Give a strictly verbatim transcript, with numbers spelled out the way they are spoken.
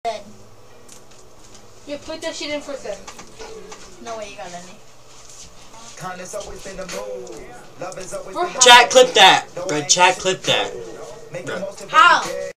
Dead. You put that shit in for a second. No way you got any. Kindness always been the move. Love is always For been the Chat, clip that. Good chat, clip that. Make the most of How? every day.